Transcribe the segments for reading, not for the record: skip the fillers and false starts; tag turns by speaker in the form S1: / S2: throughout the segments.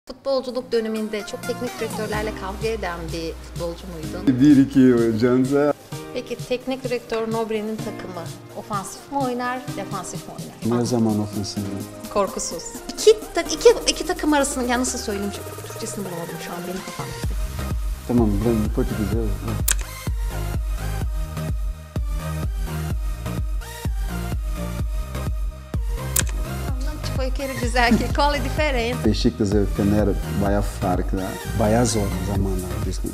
S1: Futbolculuk döneminde çok teknik direktörlerle kavga eden bir futbolcu muydun?
S2: Bir iki Canza.
S1: Peki teknik direktör Nobre'nin takımı ofansif mi oynar, defansif mi oynar?
S2: Ne zaman ofansif?
S1: Korkusuz. İki takım arasında, yani nasıl söyleyeyim, Türkçesini bulamadım şu an benim kafamda.
S2: Tamam, ben Portekiz'de.
S1: Foi aquele dizer que qual é diferente?
S2: Beşiktaş ve Fener bayağı farklı. Bayağı zor zamanlar bizim.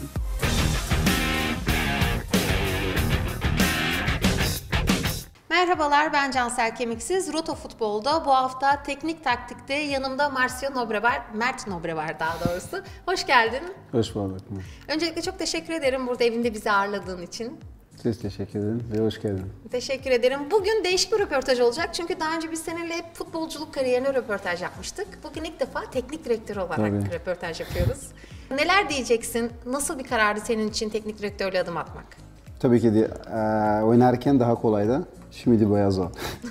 S1: Merhabalar, ben Cansel Kemiksiz. Roto Futbol'da bu hafta teknik taktikte yanımda Marcio Nobre var, Mert Nobre var daha doğrusu. Hoş geldin.
S2: Hoş bulduk.
S1: Öncelikle çok teşekkür ederim burada evinde bizi ağırladığın için.
S2: Siz teşekkür ederim ve hoş geldin.
S1: Teşekkür ederim. Bugün değişik bir röportaj olacak çünkü daha önce biz seninle hep futbolculuk kariyerine röportaj yapmıştık. Bugün ilk defa teknik direktör olarak röportaj yapıyoruz. Neler diyeceksin? Nasıl bir karardı senin için teknik direktörlüğe adım atmak?
S2: Tabii ki de oynarken daha kolaydı. Şimdi bayağı zor.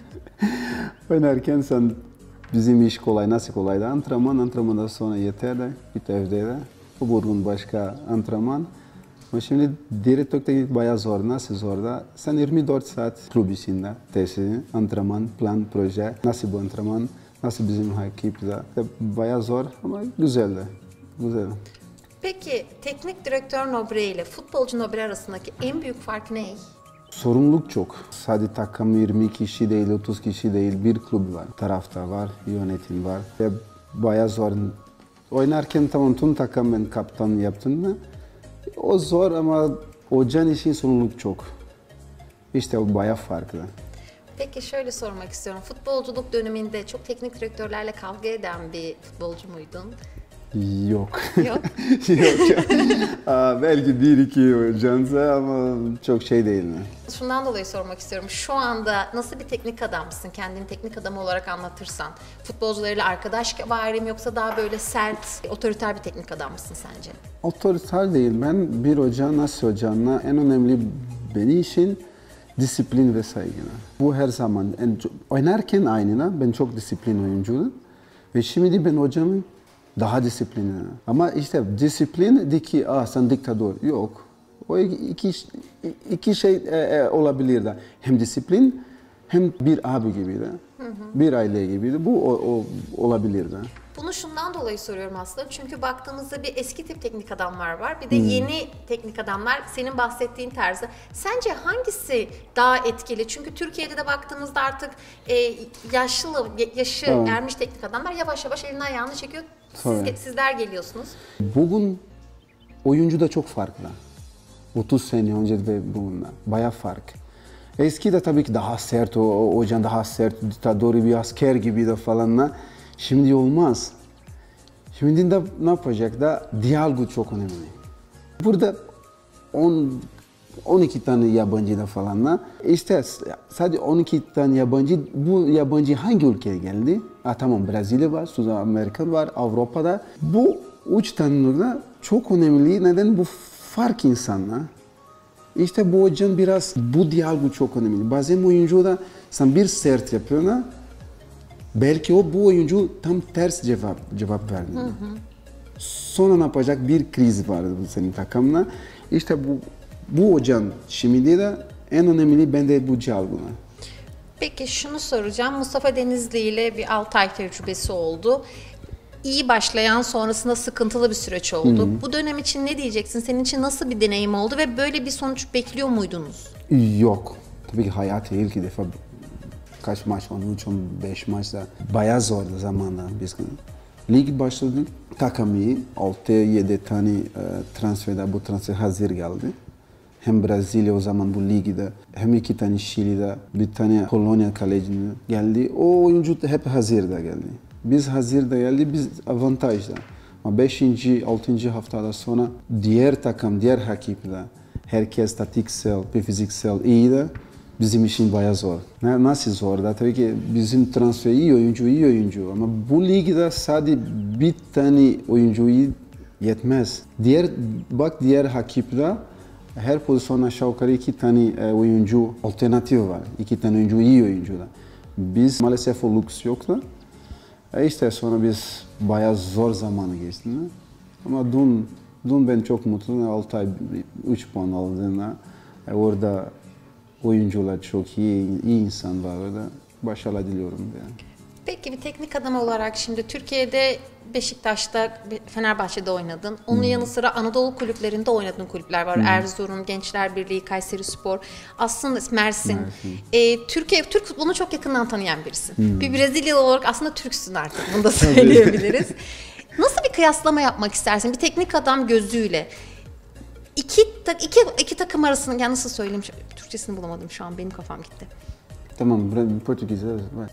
S2: Oynarken bizim iş kolay, nasıl kolaydı? Antrenmandan sonra yeter de, bir evde de. Bugün başka antrenman. Ama şimdi direktörlük bayağı zor. Nasıl zor da? Sen 24 saat kulüp içinde, tesis, antrenman, plan, proje. Nasıl bu antrenman, nasıl bizim ekipte. Bayağı zor ama güzeldi. Güzel.
S1: Peki teknik direktör Nobre ile futbolcu Nobre arasındaki en büyük fark ne?
S2: Sorumluluk çok. Sadece takım 20 kişi değil, 30 kişi değil, bir kulüp var. Taraftar var, yönetim var. Ve bayağı zor. Oynarken tamam tüm takım ben kaptan yaptım da o zor ama hocanın için sorumluluk çok. İşte o bayağı farklı.
S1: Peki şöyle sormak istiyorum. Futbolculuk döneminde çok teknik direktörlerle kavga eden bir futbolcu muydun?
S2: Yok.
S1: Yok.
S2: Yok. Belki bir iki Canza ama çok şey değil mi?
S1: Şundan dolayı sormak istiyorum. Şu anda nasıl bir teknik adamsın? Kendini teknik adam olarak anlatırsan. Futbolcularıyla arkadaş var mı yoksa daha böyle sert, otoriter bir teknik adam mısın sence?
S2: Otoriter değil. Ben bir hoca nasıl hocamla en önemli benim için disiplin ve saygı. Bu her zaman. Oynarken aynı. Ben çok disiplin oyuncuydum. Ve şimdi ben hocamın daha disiplinli. Ama işte disiplin de ki sen diktatör. Yok. O iki şey olabilir de. Hem disiplin hem bir abi gibi de. Bir aile gibi de. Bu olabilir de.
S1: Bunu şundan dolayı soruyorum aslında. Çünkü baktığımızda bir eski tip teknik adamlar var. Bir de yeni teknik adamlar senin bahsettiğin tarzda. Sence hangisi daha etkili? Çünkü Türkiye'de de baktığımızda artık yaşı ermiş teknik adamlar yavaş yavaş elinden ayağını çekiyor. Sizler geliyorsunuz.
S2: Bugün oyuncu da çok farklı. 30 sene önce ve bugün bayağı fark. Eskide tabii ki daha sert, o hocan daha sert, diktatör bir asker gibi de falan. Şimdi olmaz. Şimdi de ne yapacak da diyalog çok önemli. Burada 12 tane yabancı da falan. İşte sadece 12 tane yabancı, bu yabancı hangi ülkeye geldi? Tamam Brezilya var, Suudi Amerika var, Avrupa'da. Bu 3 tane da çok önemli. Neden? Bu fark insanlar. İşte bu hocanın biraz bu diyalog çok önemli. Bazen oyuncu da sen bir sert yapıyorsun. Belki bu oyuncu tam ters cevap verdi. Sonra ne yapacak? Bir kriz var senin takımla. İşte bu hocanın şimdi de en önemli bende bu diyaloglar.
S1: Peki şunu soracağım. Mustafa Denizli ile bir 6 ay tecrübesi oldu. İyi başlayan sonrasında sıkıntılı bir süreç oldu. Bu dönem için ne diyeceksin? Senin için nasıl bir deneyim oldu ve böyle bir sonuç bekliyor muydunuz?
S2: Yok. Tabii ki hayatı ilk defa kaç maç, 13-15 maçta bayağı zordu zamanla biz. Lig başladı, takım iyi, 6-7 tane transferde bu transfer hazır geldi. Hem Brezilya o zaman bu ligde, hem 2 tane Şili'de, bir tane Polonya kalecini geldi. O oyuncu hep hazırda geldi. Biz hazırda geldi, biz avantajda. Ama 5. 6. haftada sonra diğer takım, diğer rakipler, herkes taktiksel ve fiziksel iyi de. Bizim için bayağı zor. Nasıl zor da? Tabii ki bizim transfer iyi oyuncu. Ama bu ligde sadece bir tane oyuncu yetmez. Diğer rakipler her pozisyon aşağı yukarı 2 tane oyuncu alternatif var. 2 tane oyuncu iyi oyuncular. Biz maalesef o lüks yoktu. İşte sonra biz bayağı zor zamanı geçti. Ama dün ben çok mutluyum. 6 ay 3 puan aldığına. Orada oyuncular çok iyi insan var orada. Başarılar diliyorum. Yani.
S1: Peki bir teknik adam olarak şimdi Türkiye'de Beşiktaş'ta, Fenerbahçe'de oynadın. Onun yanı sıra Anadolu kulüplerinde oynadığın kulüpler var. Erzurum, Gençler Birliği, Kayserispor, aslında Mersin. Türk futbolunu çok yakından tanıyan birisin. Bir Brezilyalı olarak aslında Türksün artık, bunu da söyleyebiliriz. Nasıl bir kıyaslama yapmak istersin bir teknik adam gözüyle? İki takım arasında, yani nasıl söyleyeyim, Türkçesini bulamadım şu an, benim kafam gitti.
S2: Tamam, Portekiz'e var.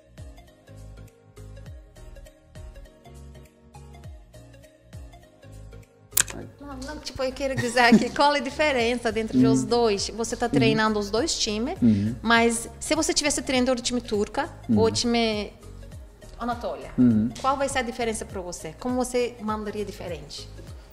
S1: Não, tipo, eu quero dizer que qual é a diferença entre os dois? Você está treinando os dois times, mas se você tivesse treinando o time turca ou o time Anatólia, qual vai ser a diferença para você? Como você mandaria diferente?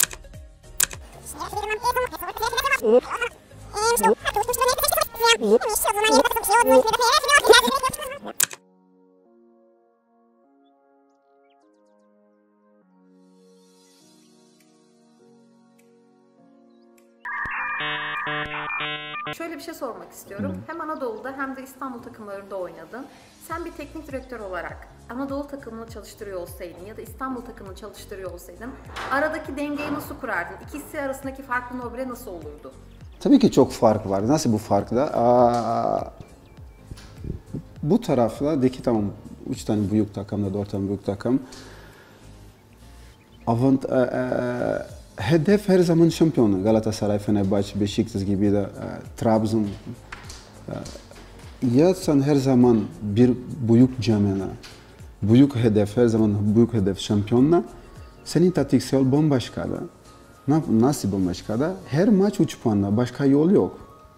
S1: Şöyle bir şey sormak istiyorum. Hem Anadolu'da hem de İstanbul takımlarında oynadın. Sen bir teknik direktör olarak Anadolu takımını çalıştırıyor olsaydın ya da İstanbul takımını çalıştırıyor olsaydın, aradaki dengeyi nasıl kurardın? İkisi arasındaki farklı Nobre nasıl olurdu?
S2: Tabii ki çok fark var. Nasıl bu fark da? Bu taraflardaki tamam 3 tane büyük takım, 4 tane büyük takım. Hedef her zaman şampiyonu. Galatasaray, Fenerbahçe, Beşiktaş gibi de Trabzon. Ya sen her zaman bir büyük camia, büyük hedef, her zaman büyük hedef şampiyonla, senin taktiksel bambaşka da. Nasıl bambaşka da? Her maç 3 puanla, başka yol yok.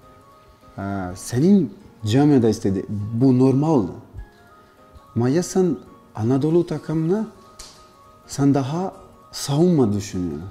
S2: Senin camiada istedi, bu normal. Ama ya sen Anadolu takımına, sen daha savunma düşünüyorsun.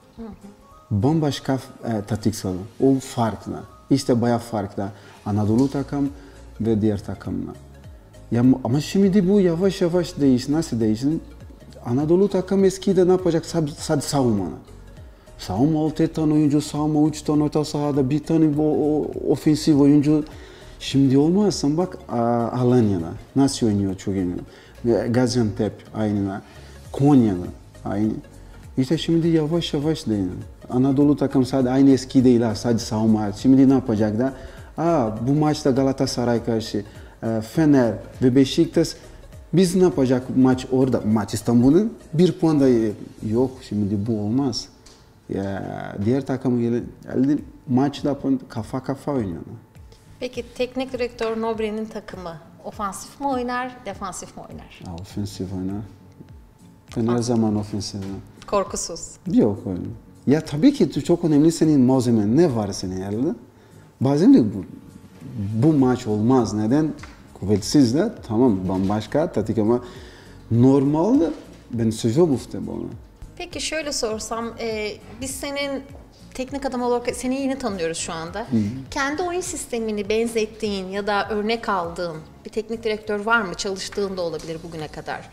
S2: Bambaşka taktiksel, o farklı. İşte bayağı farklı. Anadolu takım ve diğer takımlar. Ya, ama şimdi bu yavaş yavaş değiş. Nasıl değişti? Anadolu takım eskide ne yapacak? Sadece savunma. Savunma 6 tane oyuncu, savunma 3 tane orta sahada, bir tane ofensif oyuncu. Şimdi olmazsan bak Alanya'da nasıl oynuyor çok iyi. Gaziantep aynı. Konya'da aynı. İşte şimdi yavaş yavaş değil. Anadolu takım sadece aynı eski değil, sadece savunma. Şimdi ne yapacak da? Bu maçta Galatasaray karşı, Fener ve Beşiktaş, biz ne yapacak maç orada? Maç İstanbul'un bir puan da yok. Şimdi bu olmaz. Diğer takım geldi maçta kafa oynuyor.
S1: Peki teknik direktör Nobre'nin takımı ofansif mi oynar, defansif mi oynar?
S2: Ofensif oynar. Her zaman ofensif.
S1: Korkusuz.
S2: Yok öyle. Ya tabii ki çok önemli senin malzemen. Ne var senin elinde? Bazen de bu maç olmaz. Neden? Kuvvetsiz de tamam bambaşka taktik ama normalde ben seviyorum bu futbolu.
S1: Peki şöyle sorsam, biz senin teknik adam olarak seni yeni tanıyoruz şu anda. Kendi oyun sistemini benzettiğin ya da örnek aldığın bir teknik direktör var mı? Çalıştığın da olabilir bugüne kadar.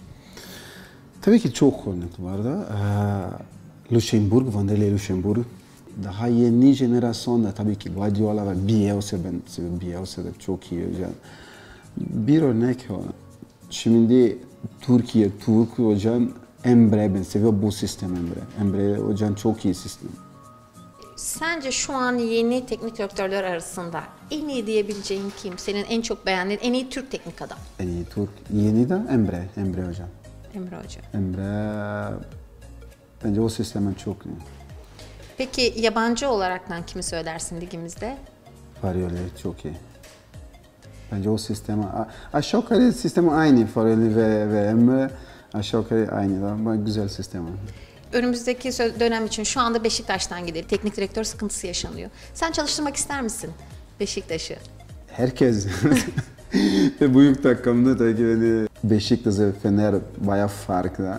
S2: Tabii ki çok örnek var da. Luxemburg, Vanderlei Luxemburg. Daha yeni jenerasyonda tabii ki Guardiola var. Bielsa, ben seviyorum. Bielsa da çok iyi hocam. Bir örnek o. Şimdi Türkiye, Türk hocam Emre, ben seviyorum bu sistem Emre. Emre hocam çok iyi sistem.
S1: Sence şu an yeni teknik direktörler arasında en iyi diyebileceğin kim? Senin en çok beğendiğin en iyi Türk teknik adam?
S2: En iyi Türk. Yeni de Emre hocam.
S1: Emre Hoca.
S2: Emre bence o sistemin çok iyi.
S1: Peki yabancı olaraktan kimi söylersin ligimizde?
S2: Farioli çok iyi. Bence o sistemi aşağı yukarı sistemi aynı Farioli ve Emre aşağı yukarı aynı ama güzel sistem.
S1: Önümüzdeki dönem için şu anda Beşiktaş'tan gidelim. Teknik direktör sıkıntısı yaşanıyor. Sen çalıştırmak ister misin Beşiktaş'ı?
S2: Herkes. Büyük takımda tabii ki Beşiktaş ve Fener bayağı farklı.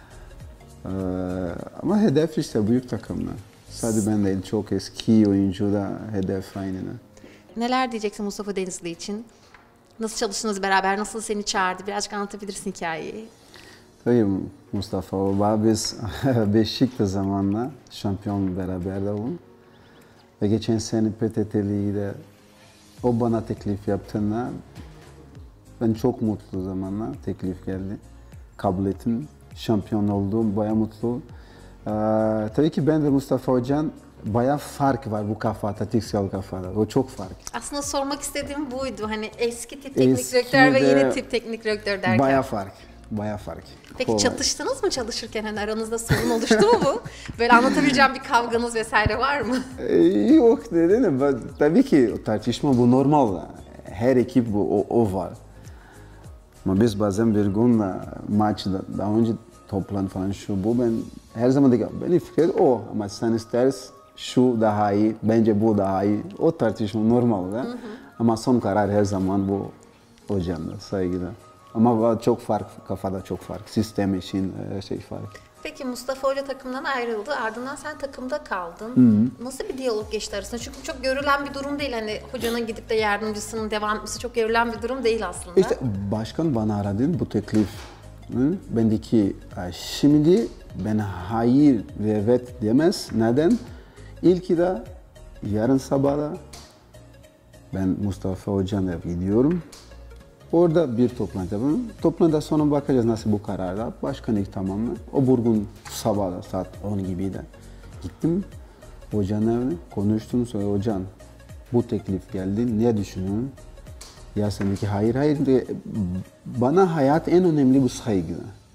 S2: Ama hedef işte büyük takımlar. Sadece ben değil, çok eski oyuncu da hedef aynı.
S1: Neler diyeceksin Mustafa Denizli için? Nasıl çalıştınız beraber? Nasıl seni çağırdı? Birazcık anlatabilirsin hikayeyi.
S2: Tabii Mustafa Baba biz Beşiktaş zamanla şampiyon beraber de olduk. Ve geçen sene PTT'liyle o bana teklif yaptığında ben çok mutlu zamanla teklif geldi. Kabul ettim. Şampiyon oldum. Bayağı mutlu. Tabii ki ben ve Mustafa Hocam bayağı fark var bu kafada, taktiksel kafada. O çok fark.
S1: Aslında sormak istediğim buydu. Hani eski tip teknik direktör ve yeni tip teknik direktör derken.
S2: Bayağı fark. Bayağı fark.
S1: Peki çatıştınız mı çalışırken? Hani aranızda sorun oluştu mu bu? Böyle anlatabileceğim bir kavganız vesaire var mı?
S2: Yok dedim. Tabii ki tartışma bu normal. Her ekip bu, o var. Ama biz bazen bir gün maçta daha önce toplantı falan şu bu ben her zaman diyorum benim fikrim o ama sen istersen şu daha iyi bence bu daha iyi o tartışma normal da ama son karar her zaman bu hocamda saygıda ama çok fark kafada çok fark sistem için şey fark.
S1: Peki Mustafa Hoca takımdan ayrıldı. Ardından sen takımda kaldın. Nasıl bir diyalog geçti arasında? Çünkü çok görülen bir durum değil. Hani hocanın gidip de yardımcısının devam etmesi çok görülen bir durum değil aslında.
S2: İşte başkan bana aradı bu teklif. Bendeki şimdi ben hayır ve evet demez. Neden? İlki de yarın sabah da ben Mustafa Hoca'na gidiyorum. Orada bir toplantı yapalım. Toplantıda sonra bakacağız nasıl bu kararda. Başkanlık tamam mı? O bugün sabah da saat 10 gibi de gittim. Hocanın evine konuştum. Sonra hocam bu teklif geldi. Ne düşünüyorsun? Ya sendeki hayır. Bana hayat en önemli bu saygı.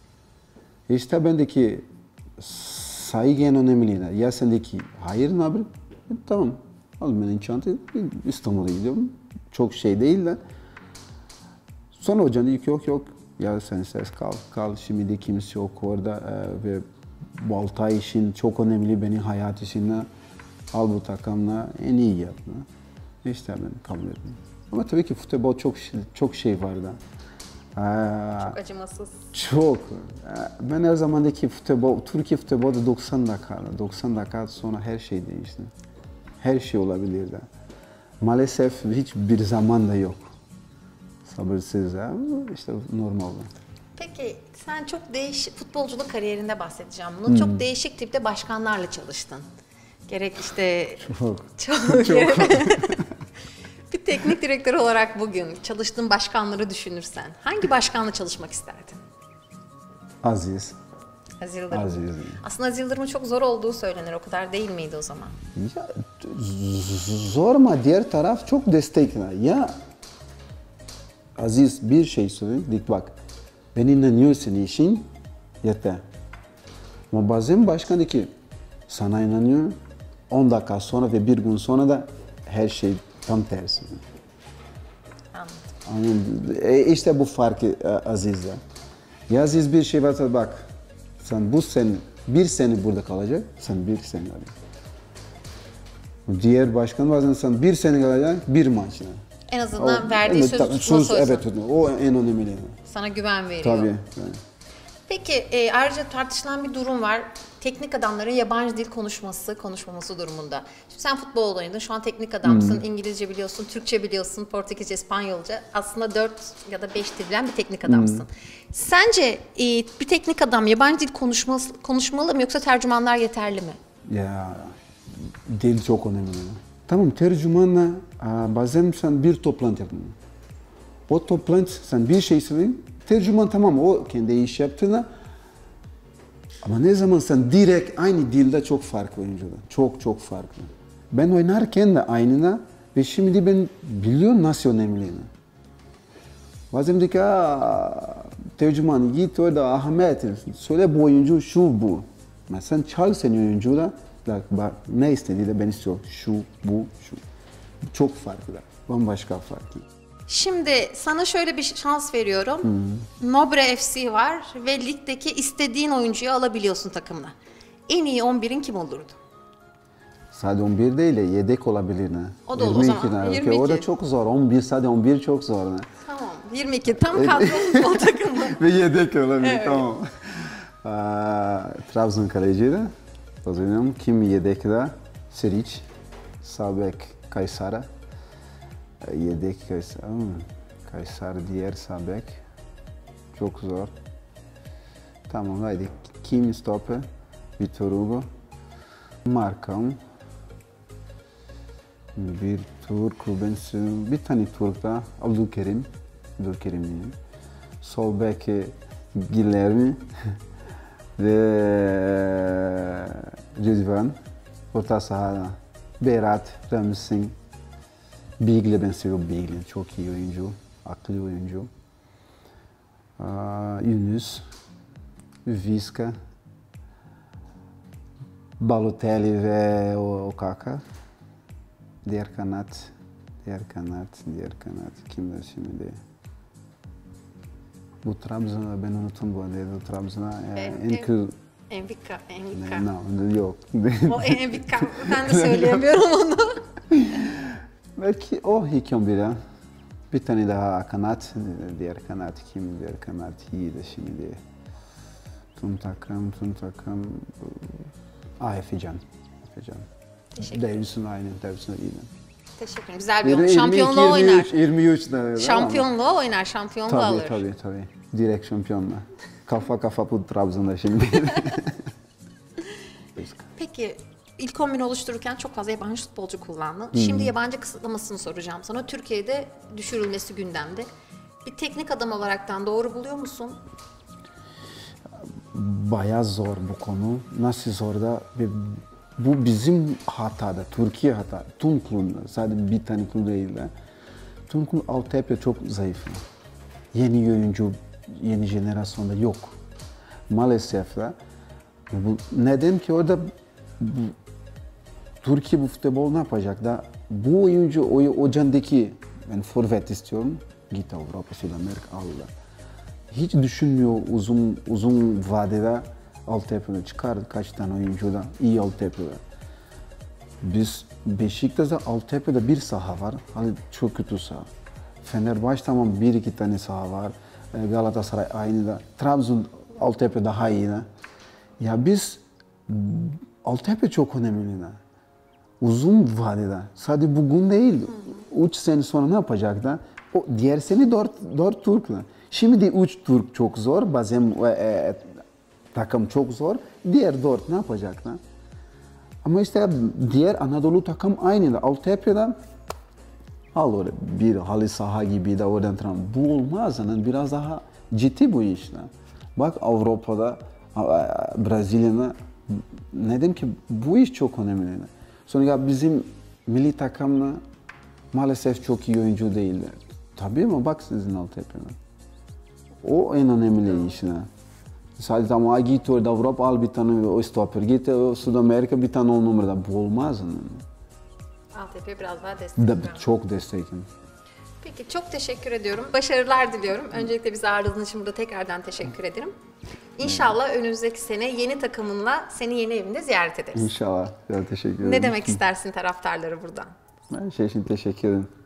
S2: İşte bendeki saygı en önemli. Ya sendeki hayır ne yapayım? Tamam. Al benim çantayı. İstanbul'a gidiyorum. Çok şey değil de. Sonra hocam dedi ki yok. Ya sen istersen kal. Şimdi de kimse yok orada. Ve bu 6 ay için çok önemli benim hayat için. Al bu takımla en iyi yaptı. İşte ben kabul ettim. Ama tabii ki futbol çok şey vardı.
S1: Çok acımasız.
S2: Çok. Ben her zamandaki futbol, Türkiye futbolda 90 dakika sonra her şey değişti. Her şey olabilirdi. Maalesef hiçbir zaman da yok. Sabırsız işte normal.
S1: Peki sen çok değişik futbolculuk kariyerinde bahsedeceğim. Bunu çok değişik tipte başkanlarla çalıştın. Gerek işte çok. Bir teknik direktör olarak bugün çalıştığın başkanları düşünürsen hangi başkanla çalışmak isterdin?
S2: Aziz.
S1: Aziz. Aslında Aziz Yıldırım'ın çok zor olduğu söylenir. O kadar değil miydi o zaman?
S2: Ya, zor ama diğer taraf çok destekler. Ya Aziz bir şey söyledi. Dik bak. Ben inanıyorsun işin yeter. Ama bazen başkan ki sana inanıyor. 10 dakika sonra ve bir gün sonra da her şey tam tersi.
S1: Anladım.
S2: İşte bu farkı Aziz'le. Ya Aziz bir şey varsa bak. Sen bu sene, bir sene burada kalacak. Sen bir sene kalacak. Diğer başkan bazen sen bir sene kalacak, bir maçla.
S1: En azından verdiği sözü tutması
S2: evet, o en önemli.
S1: Sana güven veriyor.
S2: Tabii.
S1: Peki ayrıca tartışılan bir durum var. Teknik adamların yabancı dil konuşmaması durumunda. Şimdi sen futbol oynadın, şu an teknik adamsın. İngilizce biliyorsun, Türkçe biliyorsun, Portekizce, İspanyolca. Aslında 4 ya da 5 dil bilen bir teknik adamsın. Sence bir teknik adam yabancı dil konuşmalı mı yoksa tercümanlar yeterli mi?
S2: Ya dil çok önemli. Tamam tercümanla bazen sen bir toplantı yapın. O toplantı sen bir şey söyleyin. Tercüman tamam o kendi iş yaptığında ama ne zaman sen direkt aynı dilde çok farklı oyuncular. Çok farklı. Ben oynarken de aynına ve şimdi ben biliyorum nasıl önemli. Bazen diyor ki tercüman git orada Ahmet söyle bu oyuncu şu bu. Ama sen çal senin oyuncuyla bak ne istediği de ben istiyorum. Şu bu şu. Çok farklı. Bambaşka farklı.
S1: Şimdi sana şöyle bir şans veriyorum. Nobre FC var ve ligdeki istediğin oyuncuyu alabiliyorsun takımla. En iyi 11'in kim olurdu?
S2: Sadece 11 değil de yedek olabilir.
S1: O da o zaman. 22.
S2: O da çok zor. 11 sadece 11 çok zor.
S1: Tamam. 22 tam kadro futbol takımı.
S2: Ve yedek olabilir
S1: Evet.
S2: tamam. Trabzon kaleciydi. O zaman kim yedekte? Seric, sağ bek Kaysara. Yedek Kaysara. Kaysar diğer sağ bek. Çok zor. Tamam haydi. Kim stoper? Vitor Hugo. Markam. Bir Türk, Ruben bir tane Türk da Abdülkerim. Abdülkerim diyeyim. Sol bek Guilherme ve Rıdvan. Orta sahada Berat, Ramil Singh. Bigle, ben seviyorum Bigle. Çok iyi oyuncu. Akıllı oyuncu. Yunus. Visca. Balotelli ve Okaka. Diğer kanat. Kimdir şimdi? Bu Trabzon'a ben unuttum bu arada. Trabzon'a
S1: Envika.
S2: yok.
S1: O Envika. Ben de söyleyemiyorum onu.
S2: Belki o hikam biri. Bir tane daha kanat. Diğer kanat kim? Diğer kanat iyiydi şimdi. Tüm takım. Efecan.
S1: Teşekkür
S2: Davidson aynı. Davidson iyiydi.
S1: Teşekkür ederim. Güzel bir oyun. Şampiyonluğa oynar.
S2: 23 tane.
S1: Şampiyonluğa oynar. Şampiyonluğa alır.
S2: Tabii. Direkt şampiyonla. Kafa bu Trabzon'da şimdi.
S1: Peki ilk 11'ini oluştururken çok fazla yabancı futbolcu kullandın. Şimdi yabancı kısıtlamasını soracağım sana. Türkiye'de düşürülmesi gündemde. Bir teknik adam olaraktan doğru buluyor musun?
S2: Bayağı zor bu konu. Nasıl zor da bu bizim hatada, Türkiye hata. Tüm kulüpler, sadece bir tane kulüp değil de. Tüm kulüp altyapı çok zayıf. Yeni oyuncu, yeni jenerasyonda yok. Maalesef de. Neden ki orada Türkiye bu futbol ne yapacak da bu oyuncu o candaki ben forvet istiyorum. Git Avrupa, Süd Amerika Allah. Hiç düşünmüyor uzun vadede altyapıda çıkar kaç tane oyuncu da iyi altyapıda. Biz Beşiktaş'ta altyapıda bir saha var. Hani çok kötü saha. Fenerbahçe tamam bir iki tane saha var. Galatasaray aynı da. Trabzon altyapı daha iyi de. Ya biz altyapı çok önemli de. Uzun vadede. Sadece bugün değil. 3 sene sonra ne yapacak da? O diğer sene 4 Türk'le. Şimdi 3 Türk çok zor. Bazen takım çok zor. Diğer 4 ne yapacak da? Ama işte diğer Anadolu takım aynı da. Altyapıda al öyle bir halı saha gibi de oradan tram. Bu olmaz. Yani biraz daha ciddi bu işler. Bak Avrupa'da, Brezilya'da neden ki bu iş çok önemli. Sonra bizim milli takımla maalesef çok iyi oyuncu değiller. Tabii ama bak sizin altyapına. O en önemli işler. Sadece ama git orada Avrupa al bir tane o stoper. Git Süd Amerika bir tane 10 numarada. Bu olmaz. Yani.
S1: Altyapıya biraz daha destek.
S2: Çok desteklim.
S1: Peki çok teşekkür ediyorum. Başarılar diliyorum. Öncelikle bizi ağırladığın için burada tekrardan teşekkür ederim. İnşallah önümüzdeki sene yeni takımınla seni yeni evinde ziyaret ederiz.
S2: İnşallah. Ya, teşekkür ederim.
S1: Ne demek istersin taraftarlara buradan?
S2: Ben için teşekkür ederim.